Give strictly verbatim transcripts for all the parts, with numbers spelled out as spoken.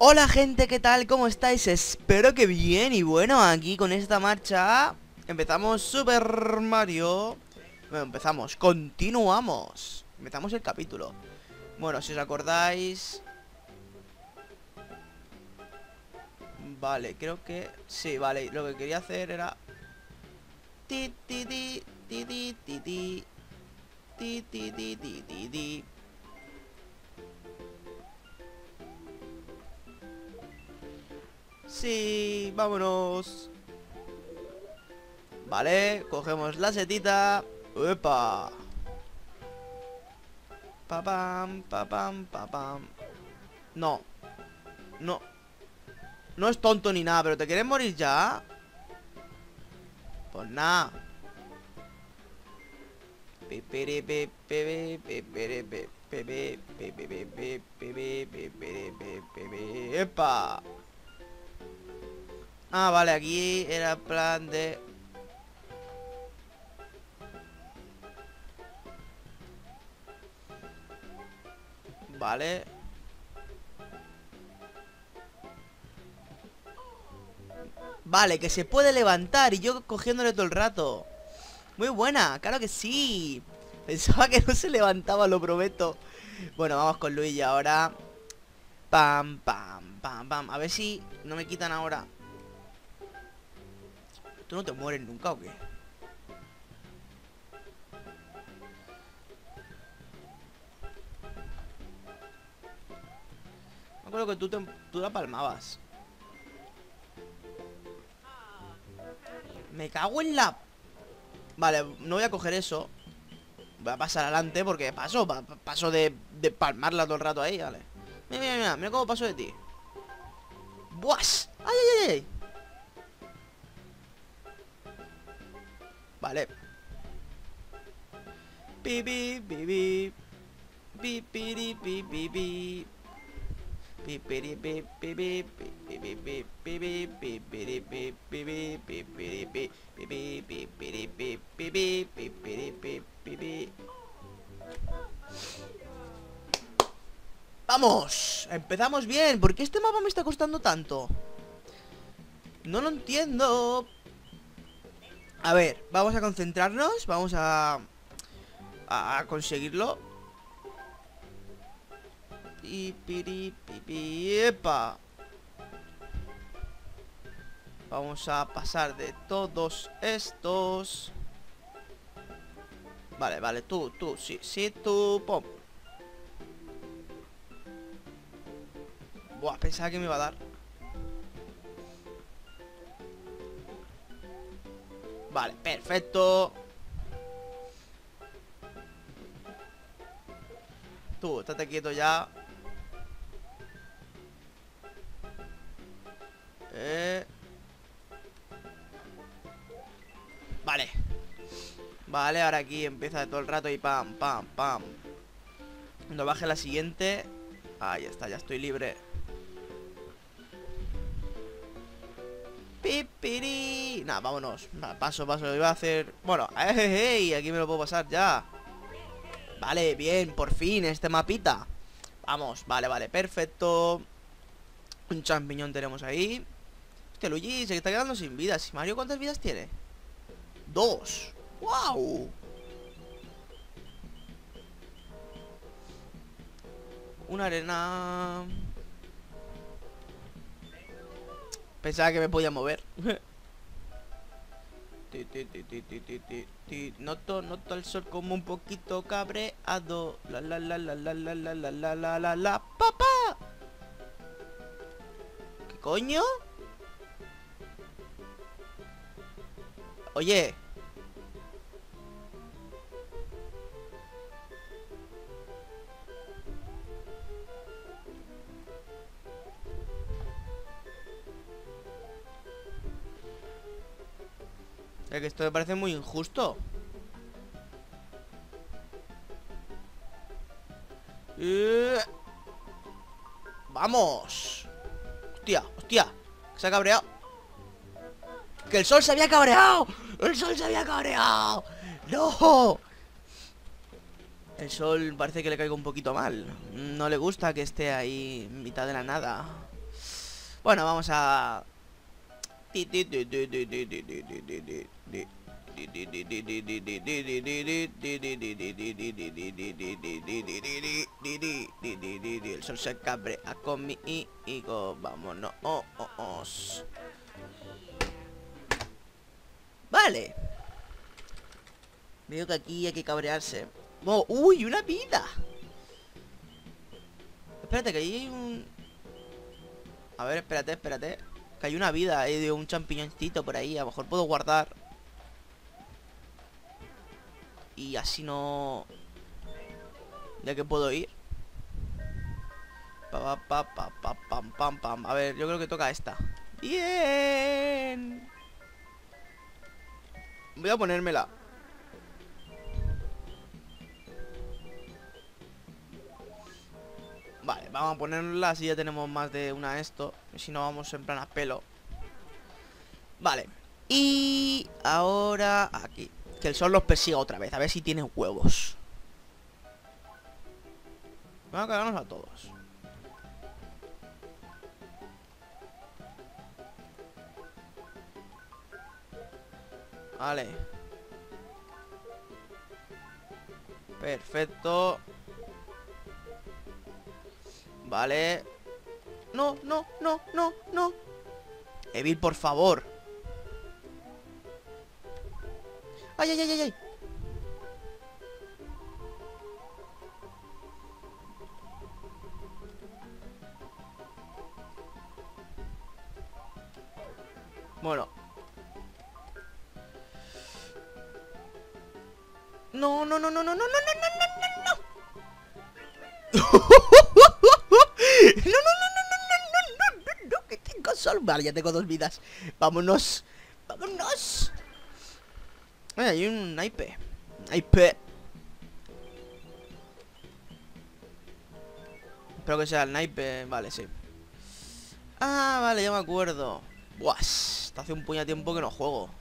Hola gente, ¿qué tal? ¿Cómo estáis? Espero que bien. Y bueno, aquí con esta marcha empezamos Super Mario. Bueno, empezamos, continuamos. Empezamos el capítulo. Bueno, si os acordáis. Vale, creo que... Sí, vale, lo que quería hacer era ti ti ti ti ti ti ti ti ti ti ti ti ti. Sí, vámonos. Vale, cogemos la setita. ¡Epa! Papam, papam, papam. No, no. No es tonto ni nada, pero ¿te quieres morir ya? Pues nada. ¡Epa! Ah, vale, aquí era plan de... Vale. Vale, que se puede levantar y yo cogiéndole todo el rato. Muy buena, claro que sí. Pensaba que no se levantaba, lo prometo. Bueno, vamos con Luigi ahora. Pam, pam, pam, pam. A ver si no me quitan ahora. ¿Tú no te mueres nunca o qué? Me acuerdo que tú, te, tú la palmabas. Me cago en la... Vale, no voy a coger eso. Voy a pasar adelante porque paso, pa, paso de, de palmarla todo el rato ahí, vale. Mira, mira, mira, mira cómo paso de ti. ¡Buas! ¡Ay, ay, ay! Vale. Pi, pi, pi, pi. Pi, pi, pi, pi, pi. ¡Vamos! Empezamos bien. ¿Por qué este mapa me está costando tanto? No lo entiendo. A ver, vamos a concentrarnos. Vamos a... A conseguirlo. Y piri, pipi, epa. Vamos a pasar de todos estos. Vale, vale, tú, tú, sí, sí, tú, pom. Buah, pensaba que me iba a dar. Vale, perfecto. Tú, estate quieto ya. Eh... Vale. Vale, ahora aquí empieza todo el rato y pam, pam, pam. Cuando baje la siguiente. Ahí está, ya estoy libre. Pipiri. Nada, vámonos. Nah, paso, paso. Iba a hacer... Bueno, hey, hey, hey, aquí me lo puedo pasar ya. Vale, bien, por fin, este mapita. Vamos, vale, vale, perfecto. Un champiñón tenemos ahí. Hostia, Luigi se está quedando sin vidas. ¿Y Mario cuántas vidas tiene? Dos. ¡Wow! Una arena. Pensaba que me podía mover. Noto, noto el sol como un poquito cabreado. La la la la la la la la la la la la papá. ¿Qué coño? Oye. Es que esto me parece muy injusto. Eh... ¡Vamos! Hostia, hostia. Se ha cabreado. ¡Que el sol se había cabreado! ¡El sol se había cabreado! ¡No! El sol parece que le caiga un poquito mal. No le gusta que esté ahí en mitad de la nada. Bueno, vamos a... El sol se cabrea conmigo. Vámonos. Vale. Veo que aquí hay que cabrearse. Oh, ¡uy! ¡Una vida! Espérate, que ahí hay un... A ver, espérate, espérate. Que hay una vida, hay de un champiñoncito por ahí. A lo mejor puedo guardar. Y así no... ¿Ya que puedo ir? Pa, pa, pa, pa, pam, pam, pam. A ver, yo creo que toca esta. ¡Bien! Voy a ponérmela. Vale, vamos a ponerla. Así ya tenemos más de una de esto. Si no, vamos en plan a pelo. Vale. Y ahora aquí. Que el sol los persiga otra vez. A ver si tienen huevos. Vamos a cagarnos a todos. Vale. Perfecto. Vale. No, no, no, no, no. Evil, por favor. Ay, ay, ay, ay, ay. Bueno. No, no, no, no, no, no, no, no, no, no, no. No, no, no, no, no, no, no, no, no, que tengo solo. Vale, ya tengo dos vidas. Vámonos. Vámonos. Ay, hay un naipe. Naipe. Espero que sea el naipe. Vale, sí. Ah, vale, ya me acuerdo. Buah, hasta hace un puñado tiempo que no juego.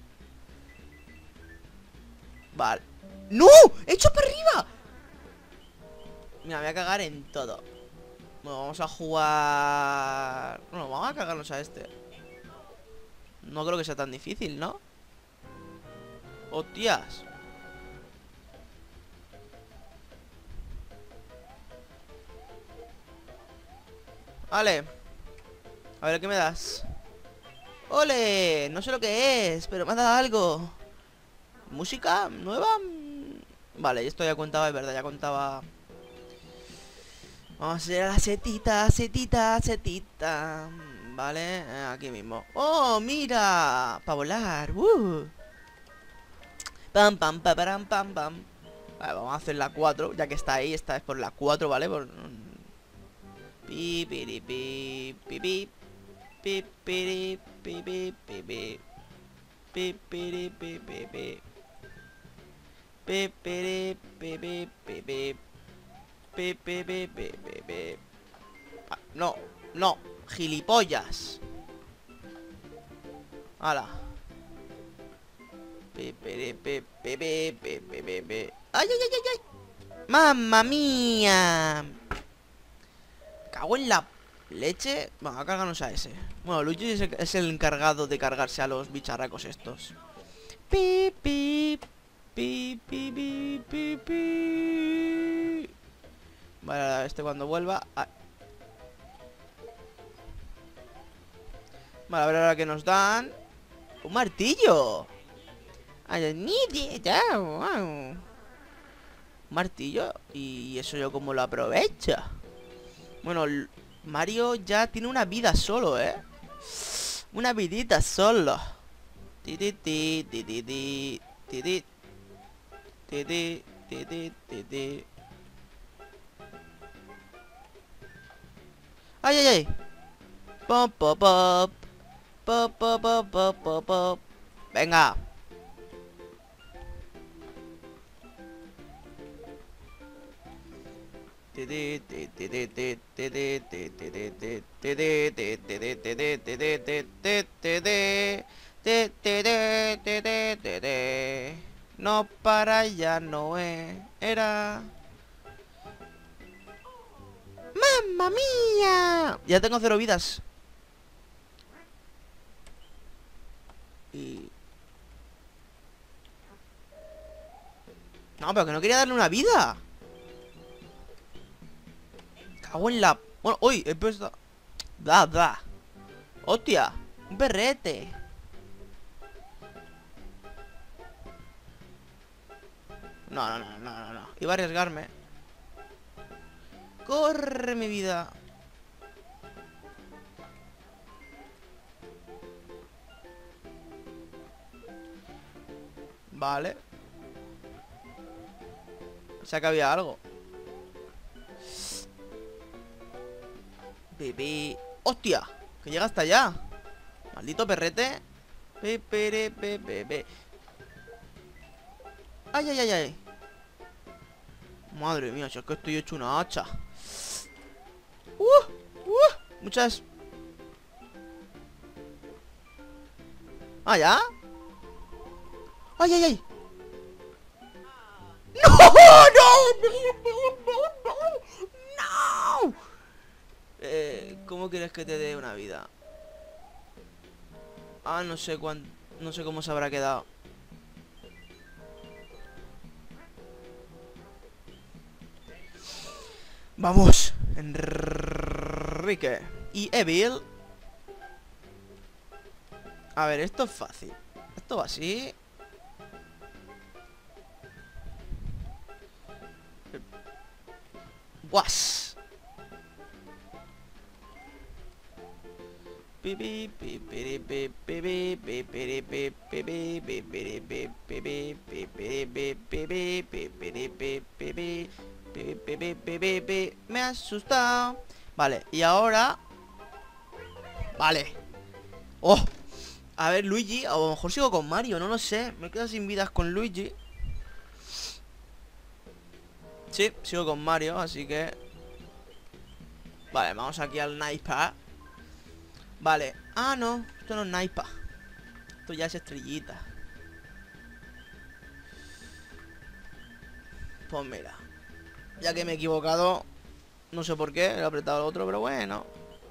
Vale. ¡No! ¡He hecho para arriba! Mira, me voy a cagar en todo. Bueno, vamos a jugar... Bueno, vamos a cagarnos a este. No creo que sea tan difícil, ¿no? ¡Hostias! Vale. A ver, ¿qué me das? ¡Ole! No sé lo que es, pero me ha dado algo. ¿Música nueva? Vale, esto ya contaba, es verdad, ya contaba. Vamos a hacer la setita, setita, setita. Vale, eh, aquí mismo. ¡Oh, mira! Para volar. Uh. Pam, pam, pam, pam, pam, pam. Vale, vamos a hacer la cuatro, ya que está ahí. Esta es por la cuatro, ¿vale? Por... Pi, pi, pi, pi, pi. Pi, pi, pi, pi, pi, pi. Pi, pi, pi, pi, pi. Pi, pi, pi, pi, pi, pi. Pi, pi, pi, pi, pi, pi. Ah, no, no, gilipollas. Hala. Pi, pi, pi, pi, pi, pi, pi, pi, pi. ¡Ay, ay, ay, ay, ay! ¡Mamma mía! Cago en la leche. Bueno, a cargarnos a ese. Bueno, Luigi es el, es el encargado de cargarse a los bicharracos estos. Pi, pi, pi, pi, pi, pi, pi. Vale, este cuando vuelva. Ah. Vale, a ver ahora que nos dan. ¡Un martillo! Un martillo. ¿Y eso yo cómo lo aprovecho? Bueno, Mario ya tiene una vida solo, ¿eh? Una vidita solo. Ti ti ti ti ti ti ti ti ti ti ti ti ti. Ay, ay, ay. Pop, pop, pop. Pop, pop, pop, pop, pop, pop. Venga. No para ya no era. ¡Mamma mía! Ya tengo cero vidas. No, pero que no quería darle una vida. Cago en la... Bueno, uy, he puesto... Da, da. Hostia, un perrete. No, no, no, no, no, no. Iba a arriesgarme. Corre, mi vida. Vale. O sea que había algo. Bebé. ¡Hostia! Que llega hasta allá. Maldito perrete. Pepe, bebé. Ay, ay, ay, ay. Madre mía, si es que estoy hecho una hacha. Uh, uh, muchas. Ah, ¿ya? Ay, ay, ay. ¡No! ¡No! ¡No! Eh, ¿cómo quieres que te dé una vida? Ah, no sé cuánto. No sé cómo se habrá quedado. Vamos, Enrique. Y Evil. A ver, esto es fácil. Esto va así. Guas. Me ha asustado. Vale, y ahora. Vale. Oh. A ver, Luigi. O a lo mejor sigo con Mario, no lo sé. Me quedo sin vidas con Luigi. Sí, sigo con Mario, así que... Vale, vamos aquí al Naipa. Vale. Ah, no, esto no es Naipa. Esto ya es estrellita. Pues mira, ya que me he equivocado, no sé por qué, he apretado el otro, pero bueno.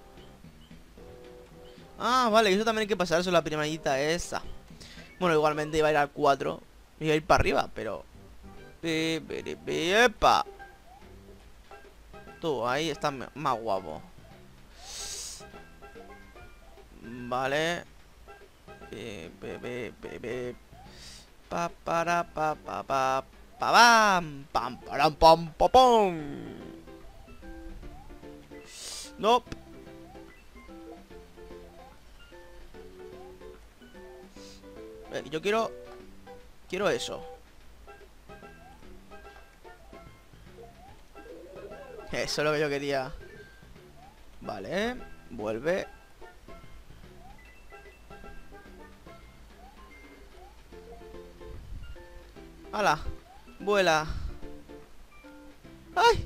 Ah, vale, eso también hay que pasar, eso es la primerita esa. Bueno, igualmente iba a ir al cuatro. Iba a ir para arriba, pero... ¡Epa! Tú, ahí estás más guapo. Vale. Pa para pa pa pa pa pam pam param pam pam pam. Nope. Eh, yo quiero quiero eso. Eso es lo que yo quería. Vale, vuelve. ¡Hala! ¡Vuela! ¡Ay!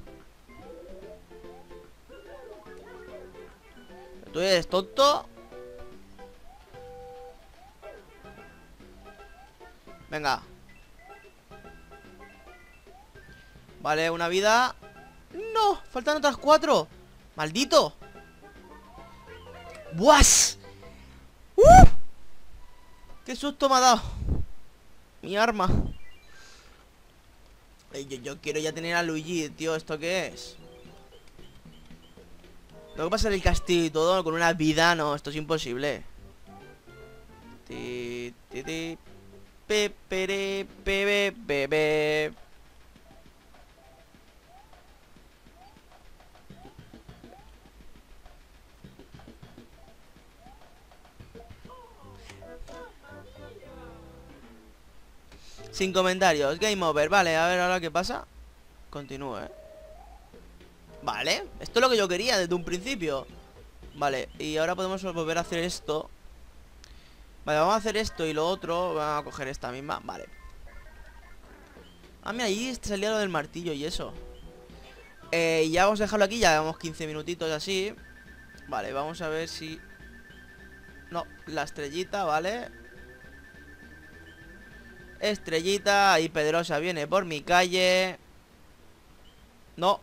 ¿Tú eres tonto? Venga. Vale, una vida. ¡No! Faltan otras cuatro. ¡Maldito! ¡Buas! ¡Uh! ¡Qué susto me ha dado! Mi arma. Yo, yo quiero ya tener a Luigi, tío. ¿Esto qué es? Tengo que pasar el castillo y todo con una vida. No, esto es imposible. Ti, ti, ti. Pepere, bebe, bebe. Sin comentarios, game over. Vale, a ver ahora qué pasa. Continúe. Vale, esto es lo que yo quería desde un principio. Vale, y ahora podemos volver a hacer esto. Vale, vamos a hacer esto y lo otro. Vamos a coger esta misma, vale. Ah, mira, ahí salía lo del martillo y eso. Eh, ya vamos a dejarlo aquí, ya llevamos quince minutitos así. Vale, vamos a ver si... No, la estrellita, vale. Estrellita y Pedrosa viene por mi calle. No.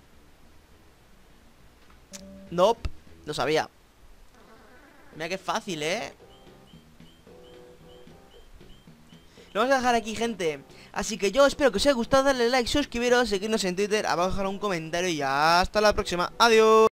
Nope. Lo sabía. Mira qué fácil, ¿eh? Lo vamos a dejar aquí, gente. Así que yo espero que os haya gustado, darle like, suscribiros, seguirnos en Twitter, abajo dejar un comentario y hasta la próxima. Adiós.